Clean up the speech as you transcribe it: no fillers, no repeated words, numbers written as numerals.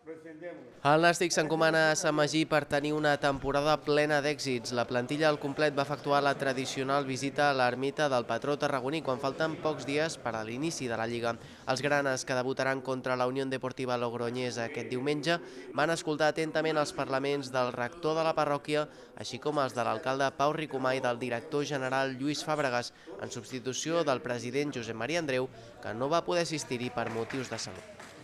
El Nàstic s'encomana a Sant Magí per tenir una temporada plena d'èxits. La plantilla al complet va efectuar la tradicional visita a l'ermita del patró tarragoní quan falten pocs dies per a l'inici de la Lliga. Els granes, que debutaran contra la Unió Deportiva Logroñés aquest diumenge, van escoltar atentament els parlaments del rector de la parròquia, així com els de l'alcalde Pau Ricomà i del director general Lluís Fàbregas, en substitució del president Josep Maria Andreu, que no va poder assistir-hi per motius de salut.